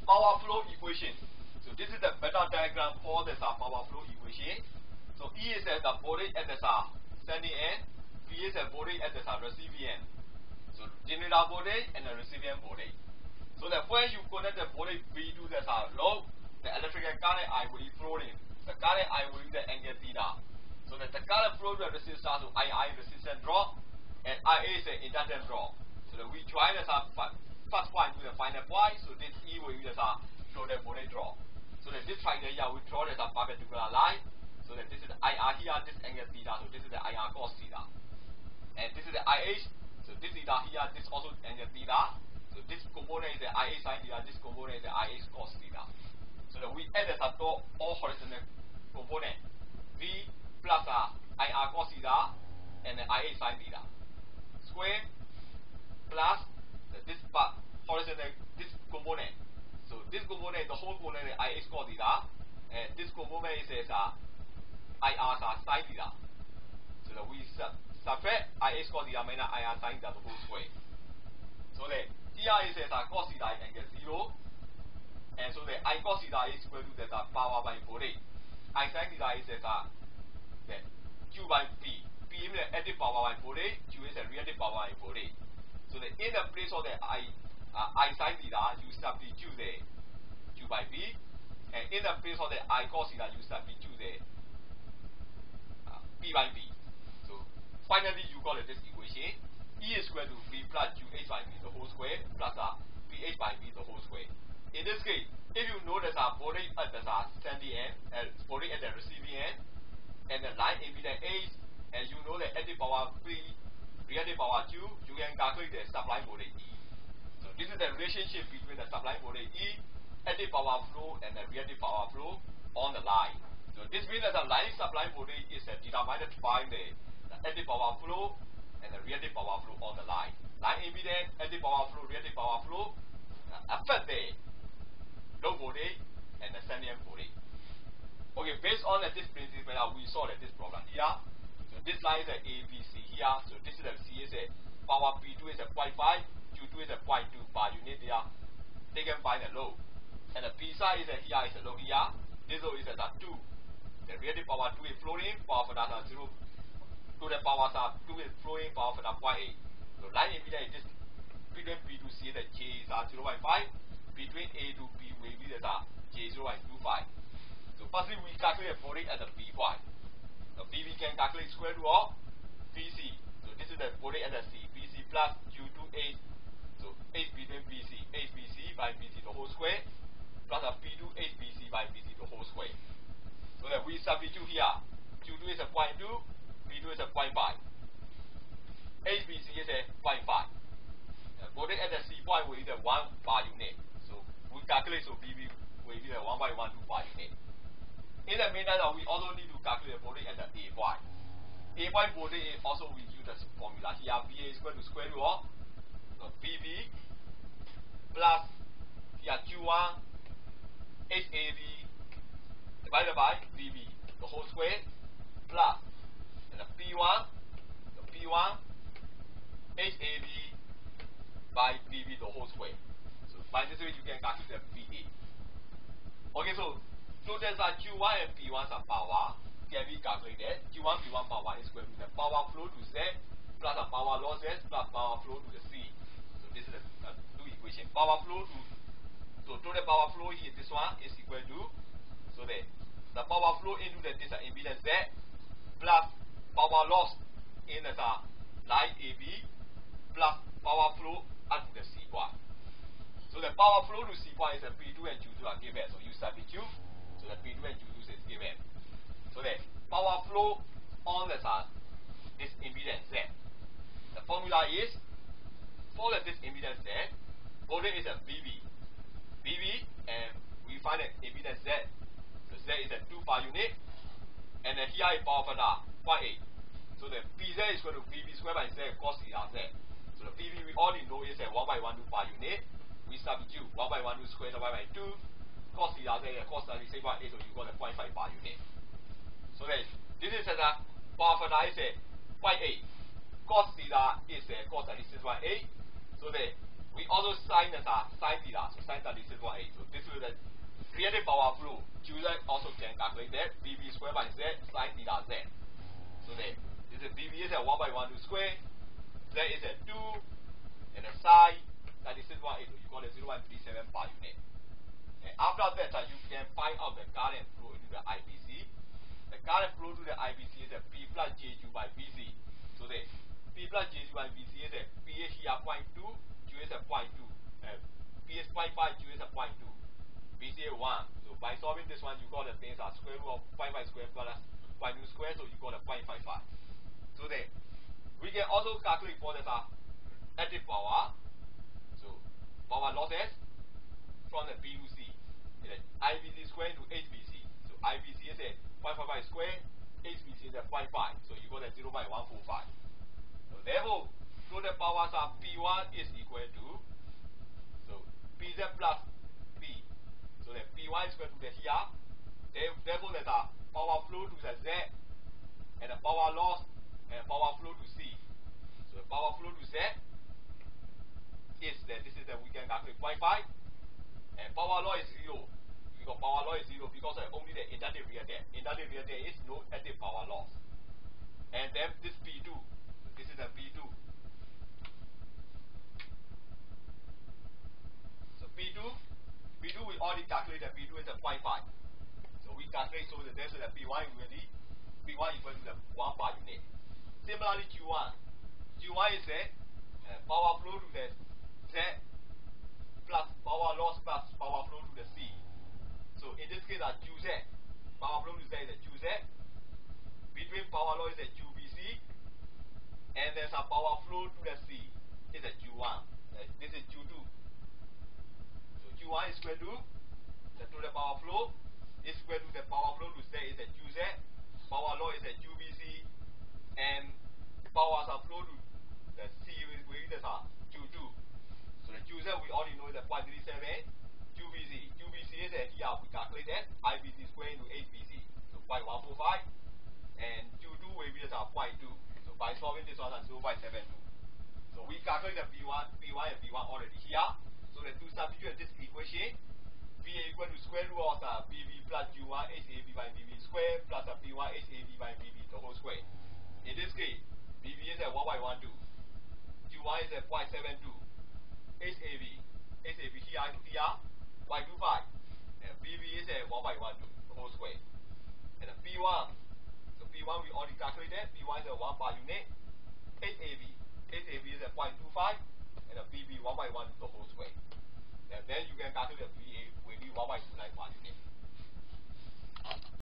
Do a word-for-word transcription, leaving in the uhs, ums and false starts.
power flow equation. So this is the better diagram for this uh, power flow equation. So E is uh, the voltage at the uh, sending end, P is the voltage at the uh, receiving end. So generator voltage and the receiving voltage. So that when you connect the voltage V to the uh, load, the electrical current I will flow in. The current I will the angle theta. So that the current flow to the resistance, so I I resistance drop, and I A is the inductance drop. So that we join the uh, first point to the final point. So this E will use the uh, total voltage drop. So that this triangle here we draw this a perpendicular line. So that this is the I R here, this angle theta. So this is the I R cos theta. And this is the I H. So this theta here, this also angle theta. So this component is the I A sin theta, this component is the I H cos theta. So that we add this up to all horizontal component. V plus uh, I R cos theta and the I A sin theta. Square plus the, this part horizontal, this component. So this component, the whole component is I H cos theta, and this component is uh, I R sin theta. So that we sub subtract I H cos theta minus I R sin theta the whole square. So that here is uh, cos theta angle zero, and so the I cos theta is equal to the uh, power by voltage. I sin theta is uh, the Q by P. P is the active power by voltage, Q is the reactive power by voltage. So that in the place of the I uh, I sin theta, you substitute the Q by P, and in the place of the I cos theta, you substitute the uh, P by P. So finally, you got this equation. E is equal to V plus Q H by V the whole square plus uh, P H by V the whole square. In this case, if you notice our uh, voltage at the uh, sending end, uh, voltage at the receiving end, and the line impedance H, and you know the active power P, reactive power Q, you can calculate the supply voltage E. So this is the relationship between the supply voltage E, active power flow, and the reactive power flow on the line. So this means that the line supply voltage is uh, determined by the, the active power flow and the reactive power flow on the line. Line impedance, active power flow, reactive power flow uh, affect the low voltage and the sending end voltage. Okay, based on uh, this principle, uh, we saw that this problem here. So this line is a A B C here. So this is a C is a power P two is a zero point five, Q two is a zero point two per unit there. Taken by the load. And the P side is a here is a load here. This load is a two. The reactive power two is flowing, power for that zero. To the power side two is flowing, power for that zero point eight. So line impedance is just between P to C the J is zero point five. Between A to B will be the J zero point two five. So firstly we calculate voltage at the P point. So P we can calculate square root of P C. So this is the voltage at the C. P C plus Q two H. So H between P C. H P C by P C the whole square. Plus a P two H P C by P C the whole square. So that we substitute here. Q two is a zero point two. P two is a zero point five. H P C is a zero point five. Uh, voltage at the C point will be the one per unit. So we calculate so P V will be the one point one two per unit. In the meantime, we also need to calculate the voltage at the A point. A point voltage is also we use the formula here. V A is equal to square root of so V B plus here Q one H A V divided by V B the whole square plus and the P one the P one H A V by V B the whole square. So by this way you can calculate the V A. Okay, so total are Q one and P one are power can be calculated. Q one P one power is equal to the power flow to Z plus the power losses plus power flow to the C. So this is the uh, two equation. Power flow to so total power flow here this one is equal to so the the power flow into the this uh, impedance Z plus power loss in the uh, line A B plus power flow at the C point. So the power flow to C point is a P two and Q two are given. So you substitute. So the P two and Q two is given. So the power flow on the uh, this impedance Z. The formula is for the this impedance Z, voltage is a V B. V B and we find the impedance Z. So Z is a two per unit, and then here is power factor zero point eight. So the P Z is equal to V B square by Z cos theta Z. So the V B we already know is a one by one two per unit. We substitute one by one two square divided by two. Cos theta Z cos theta is six point eight, so you got a zero point five per unit. So that this is a power factor is a zero point eight. Cos theta is a cos theta is six point eight. So that We also sin as a sin theta, so sin thirty-six point eight. So this is the reactive power flow. User also can calculate that V B square by Z sin theta Z. So then this is V B is a one by one two square, Z is a two, and the sin thirty-six point eight. So you call it zero point three seven per unit. And after that, uh, you can find out the current flow into the I B C. The current flow to the I B C is a P plus J Q by V C. So then P plus J Q by V C is a P H here zero point two, Q is a zero point two, uh, P is zero point five, Q is a zero point two, V C is one. So by solving this one, you got the things are square root of zero point five square plus zero point two square, so you got a zero point five five. So then we can also calculate for this uh, active power. So power losses from the B to C. I B C square into H B C. So I B C is a zero point five five square, H B C is a zero point five. So you got a zero point one four five. So therefore, total powers are P one is equal to, so P Z plus P. So the P one is equal to the here. Therefore, there's a power flow to the Z and a power loss and a power flow to C. So the power flow to Z is that this is the we can calculate zero point five and power loss is zero. Because power loss is zero because uh, only the inductive reactor. Inductive reactor is no active power loss. And then this P two. So this is the P two. So P two, P two we already calculated P two is a zero point five. So we calculate so that this is the P one really P one equal to the one per unit. Similarly Q one. Q one is the uh, power flow to the Z plus power loss plus power flow to the C. So in this case, a Q Z, power flow to Z is a Q Z, between power loss is a Q B C, and there's a power flow to the C, is a Q one. Uh, this is Q two. So Q one is equal to the total power flow, is equal to the power flow to Z is a Q Z, power loss is a Q B C, and power flow to the C is a Q two. So the Q Z we already know is a zero point three seven. Q B C. Q B C is a here we calculated I B C square into H B C. So zero point one four five and Q two will be zero point two. So by solving this one zero point seven two. So we calculate the P one, P one and P one already here. So the two substitute this equation, P A equal to square root of uh, B B plus Q one H A B by B B square plus uh, P one H A B by B B the whole square. In this case, B B is a one by one two. Q one is a zero point seven two. H A B. H A B here to here. zero point two five, and B B is a one by one two, the whole square. And the P one, so P one we already calculated, P one is a one per unit. H A B, H A B is a zero point two five, and the B B one by one, the whole square. And then you can calculate the P A will be one by two nine per unit.